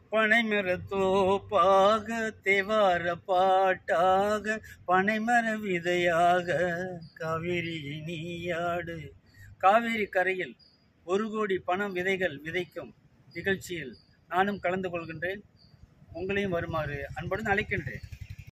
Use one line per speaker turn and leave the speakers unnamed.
பனைமரத்தோப்பாக தேவார பாட்டாக பனைமர விதையாக காவிரி நீயாடு. காவிரி கரையில் 1 கோடி பணம் விதைகள் விதைக்கும் நிகழ்ச்சியில் நானும் கலந்து கொள்கின்றேன். உங்களையும் வருமாறு அன்புடன் அழைக்கின்றேன்.